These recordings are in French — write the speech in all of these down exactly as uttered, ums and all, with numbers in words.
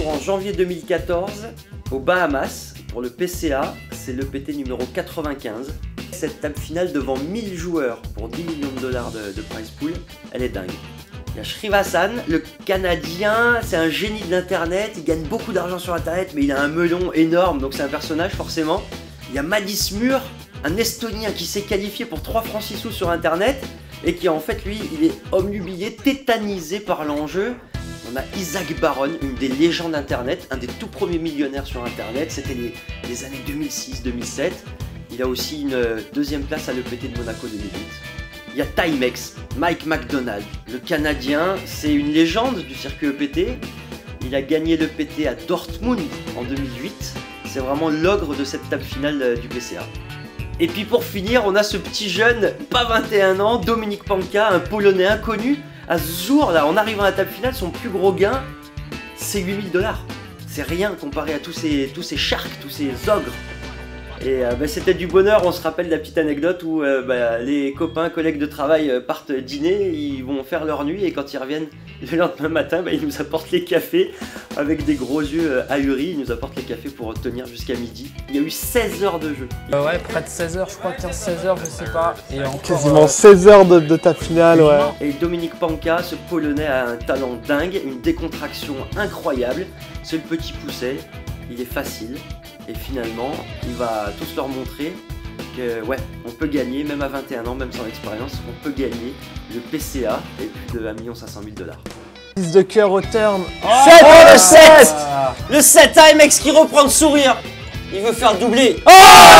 retour en janvier deux mille quatorze aux Bahamas pour le P C A, c'est le P T numéro quatre-vingt-quinze. Cette table finale devant mille joueurs pour dix millions de dollars de, de prize pool, elle est dingue. Il y a Srivasan, le Canadien, c'est un génie de l'internet, il gagne beaucoup d'argent sur internet mais il a un melon énorme donc c'est un personnage forcément. Il y a Madis Mur, un Estonien qui s'est qualifié pour trois francs six sous sur internet et qui en fait lui il est omnubilé, tétanisé par l'enjeu. On a Isaac Baron, une des légendes internet, un des tout premiers millionnaires sur internet, c'était les, les années deux mille six deux mille sept. Il a aussi une deuxième place à l'E P T de Monaco deux mille huit. Il y a Timex, Mike McDonald, le Canadien, c'est une légende du circuit E P T. Il a gagné l'E P T à Dortmund en deux mille huit. C'est vraiment l'ogre de cette table finale du P C A. Et puis pour finir, on a ce petit jeune, pas vingt et un ans, Dominik Panka, un Polonais inconnu. À ce jour, là, en arrivant à la table finale, son plus gros gain, c'est huit mille dollars. C'est rien comparé à tous ces, tous ces sharks, tous ces ogres. Et euh, bah, c'était du bonheur, on se rappelle la petite anecdote où euh, bah, les copains, collègues de travail euh, partent dîner, ils vont faire leur nuit et quand ils reviennent le lendemain matin, bah, ils nous apportent les cafés avec des gros yeux euh, ahuris, ils nous apportent les cafés pour tenir jusqu'à midi. Il y a eu seize heures de jeu. Euh, ouais, près de seize heures, je crois, quinze seize heures, je sais pas. Et encore, quasiment euh... seize heures de, de table finale, ouais. Et Dominik Panka, ce Polonais a un talent dingue, une décontraction incroyable. C'est le petit pousset, il est facile. Et finalement, il va tous leur montrer que ouais, on peut gagner, même à vingt et un ans, même sans expérience, on peut gagner le P C A et plus de un million cinq cent mille dollars. six de cœur au turn. Oh, oh le sept, le sept, Timex qui reprend le sourire. Il veut faire doubler. Oh,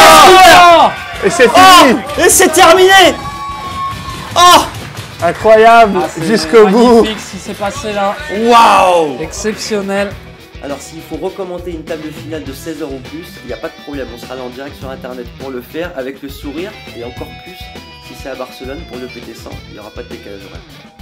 oh et c'est fini. Oh, et c'est terminé. Oh, incroyable, ah, jusqu'au bout. Magnifique ce qui s'est passé là. Waouh. Exceptionnel. Alors s'il faut recommander une table finale de seize heures ou plus, il n'y a pas de problème, on sera là en direct sur internet pour le faire avec le sourire et encore plus si c'est à Barcelone pour le P T cent, il n'y aura pas de décalage horaire.